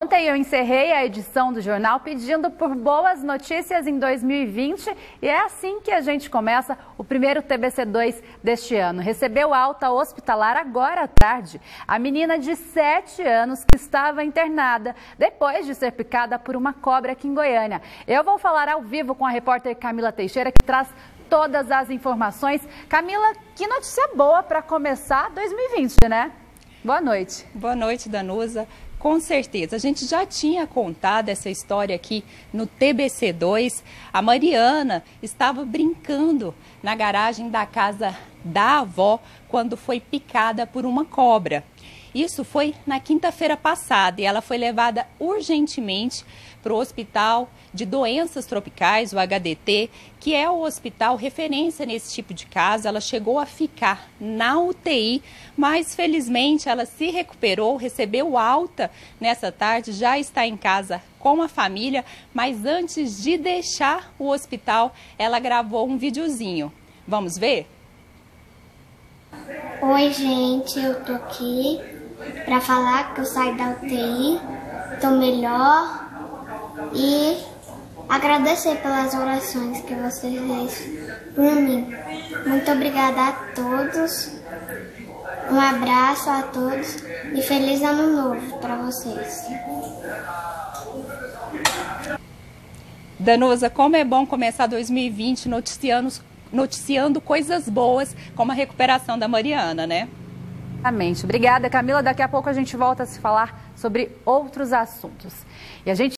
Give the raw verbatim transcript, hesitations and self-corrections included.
Ontem eu encerrei a edição do jornal pedindo por boas notícias em dois mil e vinte e é assim que a gente começa o primeiro T B C dois deste ano. Recebeu alta hospitalar agora à tarde a menina de sete anos que estava internada depois de ser picada por uma cobra aqui em Goiânia. Eu vou falar ao vivo com a repórter Camila Teixeira, que traz todas as informações. Camila, que notícia boa para começar dois mil e vinte, né? Boa noite. Boa noite, Danusa. Com certeza, a gente já tinha contado essa história aqui no T B C dois. A Mariana estava brincando na garagem da casa da avó quando foi picada por uma cobra. Isso foi na quinta-feira passada e ela foi levada urgentemente para o Hospital de Doenças Tropicais, o H D T, que é o hospital referência nesse tipo de caso. Ela chegou a ficar na U T I, mas felizmente ela se recuperou, recebeu alta nessa tarde, já está em casa com a família, mas antes de deixar o hospital, ela gravou um videozinho. Vamos ver? Oi, gente, eu tô aqui para falar que eu saí da U T I, tô melhor e agradecer pelas orações que vocês fez por mim. Muito obrigada a todos, um abraço a todos e feliz ano novo para vocês. Danusa, como é bom começar dois mil e vinte noticiando, noticiando coisas boas, como a recuperação da Mariana, né? Exatamente. Obrigada, Camila. Daqui a pouco a gente volta a se falar sobre outros assuntos. E a gente